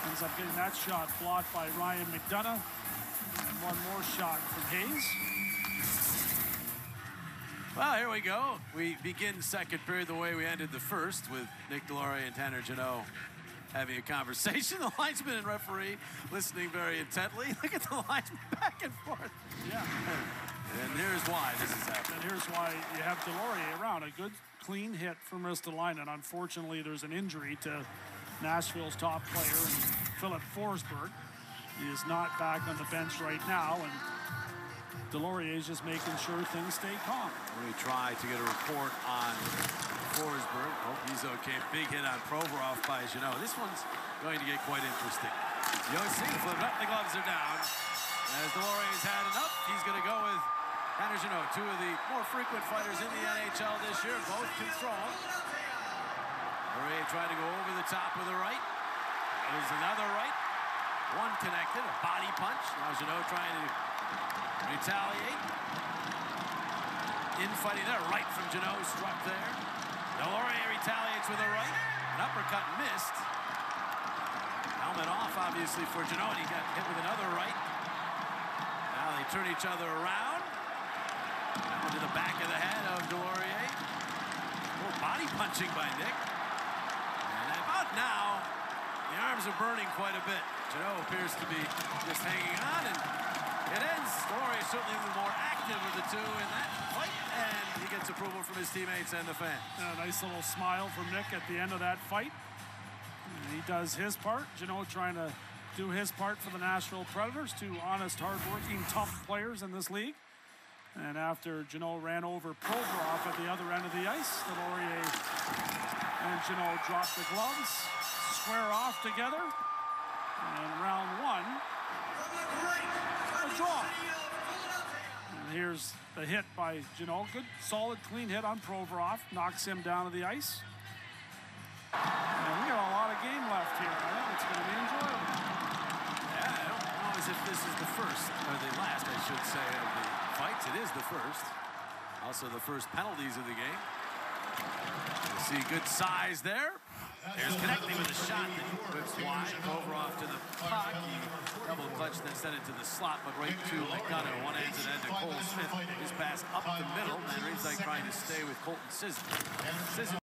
Ends up getting that shot blocked by Ryan McDonough. And one more shot from Hayes. Well, here we go. We begin the second period the way we ended the first, with Nick Deslauriers and Tanner Jeannot having a conversation. The linesman and referee listening very intently. Look at the linesman back and forth. Yeah. And here's why this is happening. And here's why you have Deslauriers around. A good, clean hit from Ristolainen. Unfortunately, there's an injury to Nashville's top player, Philip Forsberg. He is not back on the bench right now, and Deslauriers is just making sure things stay calm. We try to get a report on Forsberg. Hope he's okay. Big hit on Provorov by Jeannot. This one's going to get quite interesting. Yossi flipped up. The gloves are down. As Deslauriers had enough, he's going to go with Tanner Jeannot, two of the more frequent fighters in the NHL this year. Both can throw. Deslauriers trying to go over the top with a right. There's another right. One connected, a body punch. Now Jeannot trying to retaliate. Infighting there. Right from Jeannot, struck there. Deslauriers retaliates with a right. An uppercut missed. Helmet off, obviously, for Jeannot. He got hit with another right. Now they turn each other around. Down to the back of the head of Deslauriers. Little body punching by Nick. And about now, the arms are burning quite a bit. Jeannot appears to be just hanging on, and it ends. Deslauriers certainly the more active of the two in that fight, and he gets approval from his teammates and the fans. And a nice little smile from Nick at the end of that fight. And he does his part. Jeannot trying to do his part for the Nashville Predators, two honest, hard-working, tough players in this league. And after Jeannot ran over Provorov at the other end of the ice, Deslauriers and Jeannot dropped the gloves, square off together, and round one, a draw. And here's the hit by Jeannot. Good, solid, clean hit on Provorov. Knocks him down to the ice. And we got a lot of game left here. I think it's going to be enjoyable. Yeah, I don't know as if this is the first, or the last, I should say, of the fights. It is the first. Also the first penalties of the game. You see good size there. There's connecting with a shot that whips wide. Provorov to the puck. He double clutch, then sent it to the slot, but right to McDonough. One ends it end to Cole Smith. His pass up the middle, and Reeves like trying to stay with Colton Sissons.